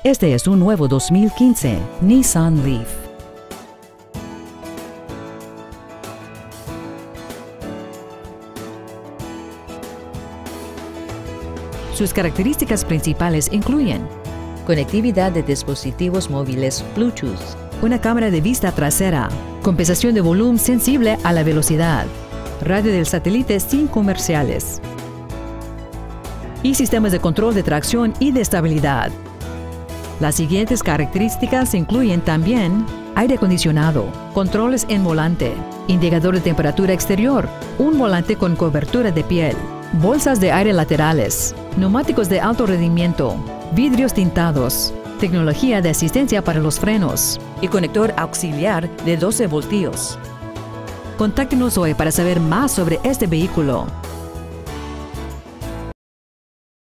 Este es un nuevo 2015 Nissan Leaf. Sus características principales incluyen conectividad de dispositivos móviles Bluetooth, una cámara de vista trasera, compensación de volumen sensible a la velocidad, radio del satélite sin comerciales y sistemas de control de tracción y de estabilidad. Las siguientes características incluyen también aire acondicionado, controles en volante, indicador de temperatura exterior, un volante con cobertura de piel, bolsas de aire laterales, neumáticos de alto rendimiento, vidrios tintados, tecnología de asistencia para los frenos y conector auxiliar de 12 voltios. Contáctenos hoy para saber más sobre este vehículo.